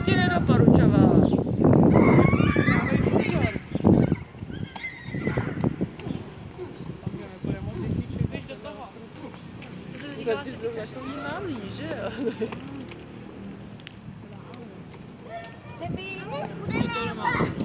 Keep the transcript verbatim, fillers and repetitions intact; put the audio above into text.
ti nedoporučovala. To jsem říkala si takový malý, že jo? Sebi,